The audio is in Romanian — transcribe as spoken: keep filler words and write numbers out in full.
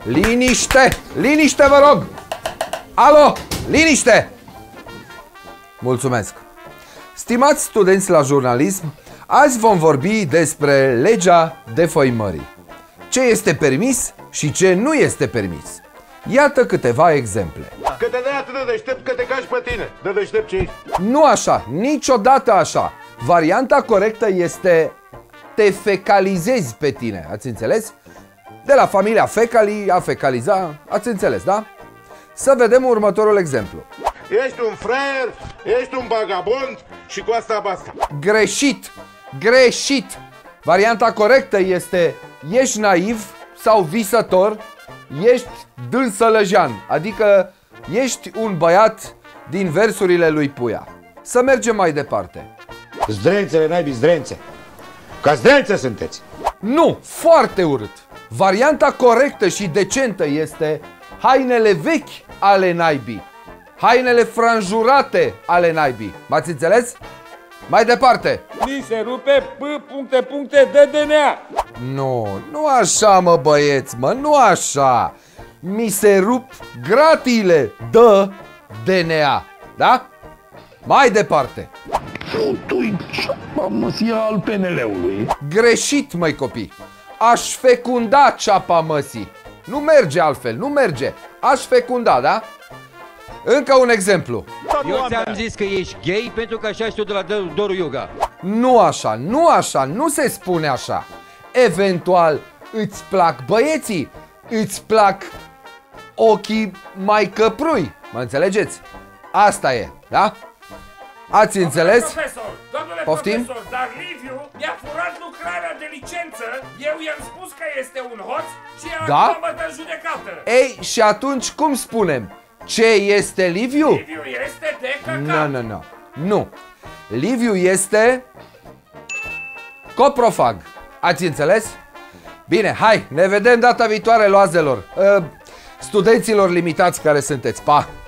Liniște! Liniște, vă rog! Alo! Liniște! Mulțumesc! Stimați studenți la jurnalism, azi vom vorbi despre legea defăimării. Ce este permis și ce nu este permis. Iată câteva exemple. Că te dai atât de deștept că te cași pe tine. De deștept ce ești? Nu așa, niciodată așa. Varianta corectă este te fecalizezi pe tine, ați înțeles? De la familia fecali, a fecaliza, ați înțeles, da? Să vedem următorul exemplu. Ești un fraier, ești un vagabond și cu asta basta. Greșit, greșit. Varianta corectă este ești naiv sau visător, ești dânsălăjean, adică ești un băiat din versurile lui Puia. Să mergem mai departe. Zdrențele naibii, zdrențe. Ca zdrențe sunteți. Nu, foarte urât. Varianta corectă și decentă este hainele vechi ale naibii, hainele franjurate ale naibii. M-ați înțeles? Mai departe. Ni se rupe P puncte puncte de D N A. Nu, nu așa, mă băieți, mă, nu așa. Mi se rup gratiile de D N A, da? Mai departe. Tu-i ceapa măsia al P N L-ului. Greșit, măi copii. Aș fecunda ceapa măsii. Nu merge altfel, nu merge. Aș fecunda, da? Încă un exemplu. Eu ți-am zis că ești gay pentru că așa știu de la Doru Yoga. Nu așa, nu așa, nu se spune așa. Eventual îți plac băieții, îți plac ochii mai căprui. Mă înțelegeți? Asta e, da? Ați înțeles? Profesor, domnule Poftim? profesor, dar Liviu mi-a furat lucrarea de licență. Eu i-am spus că este un hoț și Da? acum mă dă în judecată. Ei, și atunci cum spunem? Ce este Liviu? Liviu este de căcat. Nu, nu, nu. Nu. Liviu este coprofag. Ați înțeles? Bine, hai, ne vedem data viitoare, loazelor. Uh, studenților limitați care sunteți. Pa!